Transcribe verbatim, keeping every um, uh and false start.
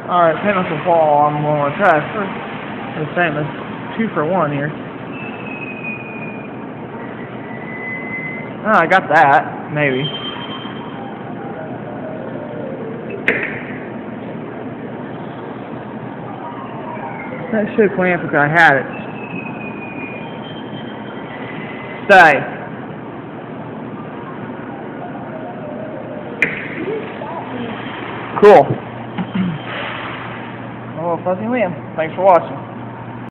Alright, Pinnacle Fall, I'm going to try for the same as two for one here. Oh, I got that, maybe. That should clamp if I had it. Stay. Cool. Oh, Fuzzy Liam, thanks for watching.